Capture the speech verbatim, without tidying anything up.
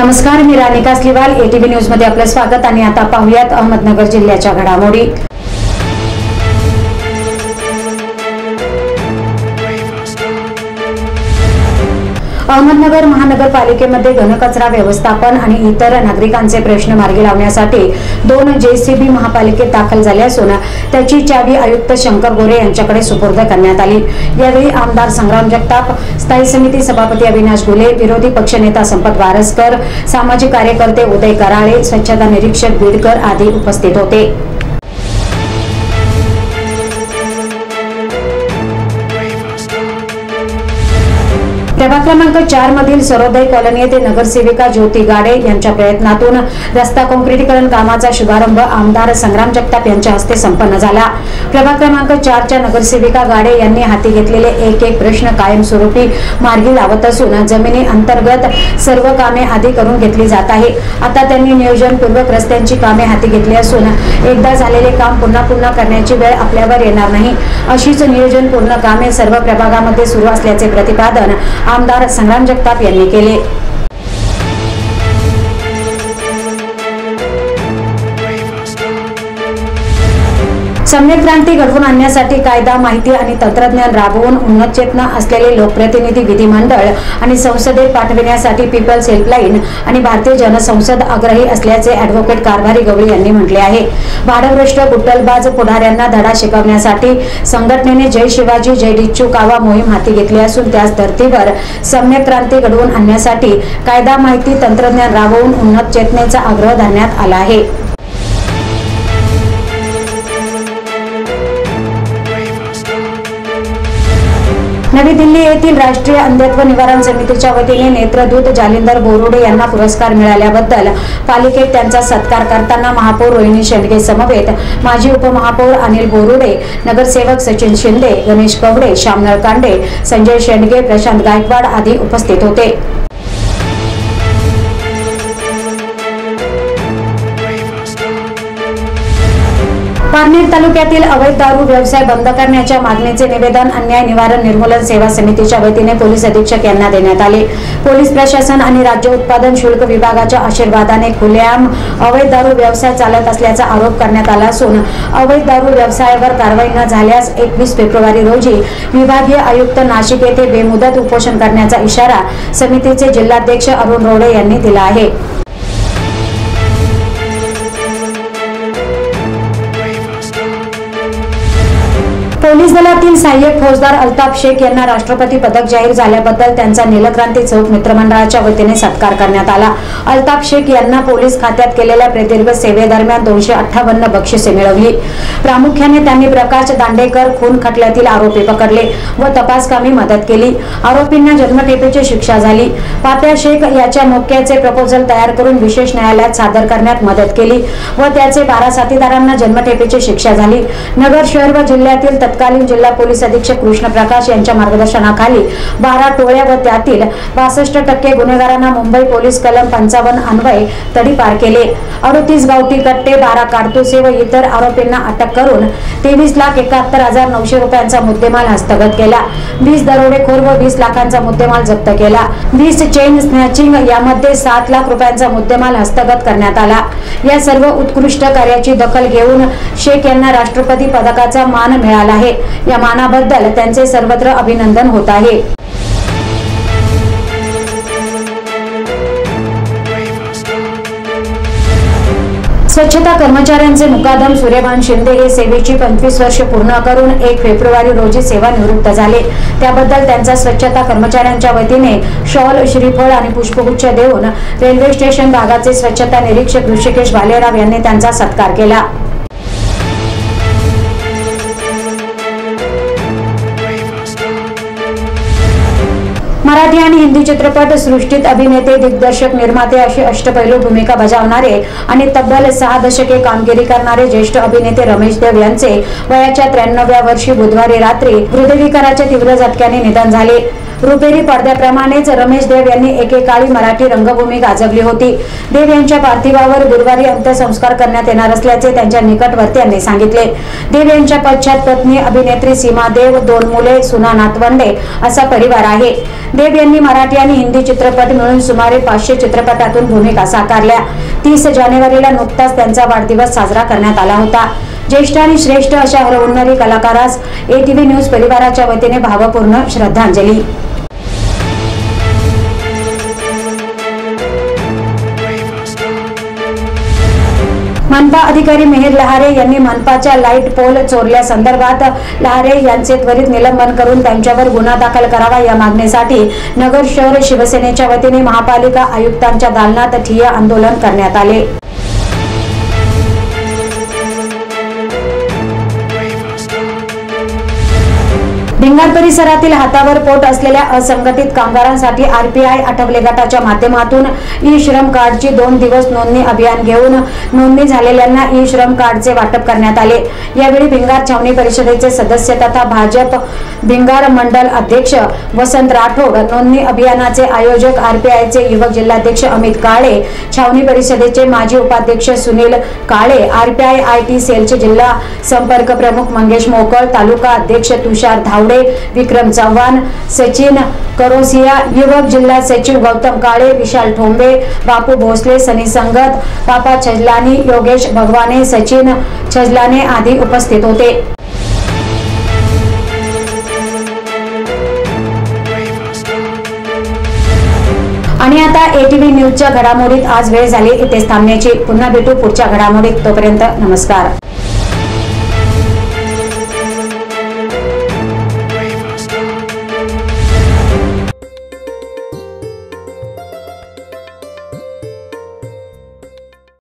नमस्कार, मी Rani Kasliwal, ATV news मध्ये आपलं स्वागत। आणि आता पाहूयात अहमदनगर जिल्ह्याच्या घडामोडी। अहमदनगर महानगरपालिकेमध्ये घनकचरा व्यवस्थापन आणि इतर नागरिकांचे प्रश्न मार्गी लावण्यासाठी दोन जेसीबी महापालिकेत दाखल झाले असून त्याची चावी आयुक्त शंकर गोरे यांच्याकडे सुपूर्द करण्यात आली। यावेळी आमदार संग्राम जगताप, स्थायी समिती सभापती अविनाश गुले, विरोधी पक्षनेता संपत वारसकर, सामाजिक कार्यकर्ते उदय कराळे, स्वच्छता निरीक्षक बीडकर आदी उपस्थित होते। प्रभाग क्रमांक चार मधील सरोदय कॉलनी येथे नगरसेविका ज्योती गाडे यांच्या प्रयत्नातून रस्ता काँक्रिटीकरण कामाचा शुभारंभ आमदार संग्राम जगताप यांच्या हस्ते संपन्न झाला। प्रभाग क्रमांक चार च्या नगरसेविका गाडे यांनी हाती घेतलेले एक एक प्रश्न कायमस्वरूपी मार्गी लावत असून जमिनी अंतर्गत सर्व कामे आधी करून घेतली जात आहे। आता त्यांनी नियोजनपूर्वक रस्त्यांची कामे हाती घेतली असून एकदा झालेले काम पुन्हा पुन्हा करण्याची वेळ आपल्यावर येणार नाही, अशीच नियोजनपूर्ण कामे सर्व प्रभागामध्ये सुरू असल्याचे प्रतिपादन आमदार संग्राम जगताप यांनी केले। सम्यक क्रांती घडवून आणण्यासाठी कायदा, माहिती आणि तंत्रज्ञान राबवून उन्नत चेतना असलेले लोकप्रतिनिधी विधिमंडळ आणि संसदेत पाठविण्यासाठी पीपल्स हेल्पलाईन आणि भारतीय जनसंसद आग्रही असल्याचे ॲडव्होकेट कारभारी गवळी यांनी म्हटले आहे। भाडभ्रष्ट गुट्टलबाज पुढाऱ्यांना धडा शिकवण्यासाठी संघटनेने जय शिवाजी जय डिच्चू कावा मोहीम हाती घेतली असून त्याच धर्तीवर सम्यक क्रांती घडवून आणण्यासाठी कायदा, माहिती, तंत्रज्ञान राबवून उन्नत चेतनेचा आग्रह धरण्यात आला आहे। नवी दिल्ली येथील राष्ट्रीय अंधत्व निवारण समितीच्या वतीने नेत्रदूत जालिंदर बोरुडे यांना पुरस्कार मिळाल्याबद्दल पालिकेत त्यांचा सत्कार करताना महापौर रोहिणी शेंडगे समवेत माजी उपमहापौर अनिल बोरुडे, नगरसेवक सचिन शिंदे, गणेश कवडे, श्याम नळकांडे, संजय शेंडगे, प्रशांत गायकवाड आदी उपस्थित होते। पारनेर तालुक्यातील अवैध दारू व्यवसाय बंद करण्याच्या मागणीचे निवेदन अन्याय निवारण निर्मूलन सेवा समितीच्या वतीने पोलीस अधीक्षक यांना देण्यात आले। पोलीस प्रशासन आणि राज्य उत्पादन शुल्क विभागाच्या आशीर्वादाने खुलेआम अवैध दारू व्यवसाय चालत असल्याचा आरोप करण्यात आला असून अवैध दारू व्यवसायावर कारवाई न झाल्यास एकवीस फेब्रुवारी रोजी विभागीय आयुक्त नाशिक येथे बेमुदत उपोषण करण्याचा इशारा समितीचे जिल्हाध्यक्ष अरुण रोडे यांनी दिला आहे। पोलीस दलातील सहाय्यक फौजदार अल्ताफ शेख यांना राष्ट्रपती पदक जाहीर झाल्याबद्दल त्यांचा नीलक्रांती चौक मित्रमंडळाच्या वतीने सत्कार करण्यात आला। अल्ताफ शेख यांना पोलीस खात्यात केलेल्या प्रदीर्घ सेवेदरम्यान दोनशे अठ्ठावन्न बक्षिसे मिळवली। प्रामुख्याने त्यांनी प्रकाश दांडेकर खून खटल्यातील आरोपी पकडले व तपासकामी मदत केली। आरोपींना जन्मठेपेची शिक्षा झाली। पाप्या शेख याच्या मोक्याचे प्रपोजल तयार करून विशेष न्यायालयात सादर करण्यात मदत केली व त्याचे बारा साथीदारांना जन्मठेपेची शिक्षा झाली। नगर शहर व जिल्ह्यातील तत्कालीन जिल्हा पोलीस अधीक्षक कृष्ण प्रकाश यांच्या मार्गदर्शनाखाली बारा टोळ्या व त्यातील बासष्ट टक्के गुन्हेगारांना मुंबई पोलीस कलम पंचावन्न अन्वये तडीपार केले। अडतीस गावठी कट्टे, बारा कारतुसे व इतर आरोपींना अटक करून तेवीस लाख एकाहत्तर हजार नऊशे रुपयांचा मुद्देमाल हस्तगत केला। वीस दरोडेखोर व वीस लाखांचा मुद्देमाल जप्त केला। वीस चेन स्नॅचिंग यामध्ये सात लाख रुपयांचा मुद्देमाल हस्तगत करण्यात आला। या सर्व उत्कृष्ट कार्याची दखल घेऊन शेख यांना राष्ट्रपती पदकाचा मान मिळाला आहे। या मानाबद्दल त्यांचे सर्वत्र अभिनंदन होत आहे। स्वच्छता कर्मचाऱ्यांचे मुकादम सूर्यभान शिंदे हे सेवेची पंचवीस वर्ष पूर्ण करून एक फेब्रुवारी रोजी सेवानिवृत्त झाले। त्याबद्दल त्यांचा स्वच्छता कर्मचाऱ्यांच्या वतीने शॉल, श्रीफळ आणि पुष्पगुच्छ देऊन रेल्वे स्टेशन भागाचे स्वच्छता निरीक्षक ऋषिकेश भालेराव यांनी त्यांचा सत्कार केला। मराठी आणि हिंदी चित्रपट सृष्टीत अभिनेते, दिग्दर्शक, निर्माते अशी अष्टपैलू भूमिका बजावणारे आणि तब्बल सहा दशके कामगिरी करणारे ज्येष्ठ अभिनेते रमेश देव यांचे वयाच्या त्र्याण्णव्या वर्षी बुधवारी रात्री हृदयविकाराच्या तीव्र झटक्याने निधन झाले। रुपेरी पडद्याप्रमाणेच रमेश देव यांनी एकेकाळी मराठी रंगभूमी गाजवली होती। देव यांच्या पार्थिवावर गुरुवारी अंत्यसंस्कार करण्यात येणार असल्याचे त्यांच्या निकटवर्तीयांनी सांगितले। देव यांच्या पश्चात पत्नी अभिनेत्री सीमा देव, दोन मुले, सुना, नातवंडे असा परिवार आहे। देव यांनी मराठी मराठी आणि हिंदी चित्रपट मिळून सुमारे पाचशे चित्रपटातून भूमिका साकारल्या। तीस जानेवारीला नुकताच त्यांचा वाढदिवस साजरा करण्यात आला होता। ज्येष्ठ आणि श्रेष्ठ अशा हरहुन्नरी कलाकारास एटीव्ही न्यूज परिवाराच्या वतीने भावपूर्ण श्रद्धांजली। मनपा अधिकारी मिहिर लहारे यांनी मनपाच्या लाईट पोल चोरल्यासंदर्भात लहारे यांचे त्वरित निलंबन करून त्यांच्यावर गुन्हा दाखल करावा या मागणीसाठी नगर शहर शिवसेनेच्या वतीने महापालिका आयुक्तांच्या दालनात ठिय्या आंदोलन करण्यात आले। भिंगार परिसरातील हातावर पोट असलेल्या असंघटित कामगारांसाठी आरपीआय आठवले गटाच्या माध्यमातून ई श्रम कार्डची दोन दिवस नोंदणी अभियान घेऊन नोंदणी झालेल्यांना ई श्रम कार्डचे वाटप करण्यात आले। यावेळी भिंगार छावणी परिषदेचे सदस्य तथा भाजप भिंगार मंडल अध्यक्ष वसंत राठोड, नोंदणी अभियानाचे आयोजक आरपीआयचे युवक जिल्हाध्यक्ष अमित काळे, छावणी परिषदेचे माजी उपाध्यक्ष सुनील काळे, आरपीआय आयटी सेलचे जिल्हा संपर्क प्रमुख मंगेश मोकळ, तालुका अध्यक्ष तुषार धावडे, विक्रम चव्हाण, सचिन करोसिया, युवक जिल्हा सचिव गौतम काळे, विशाल ठोंबे, बापू भोसले, सनी संगत, पापा छजलानी, योगेश भगवाने, सचिन छजलाने आदी उपस्थित होते। आणि आता एटीव्ही न्यूजच्या घडामोडीत आज वेळ झाली इथेच थांबण्याची। पुन्हा भेटू पुढच्या घडामोडीत, तोपर्यंत नमस्कार।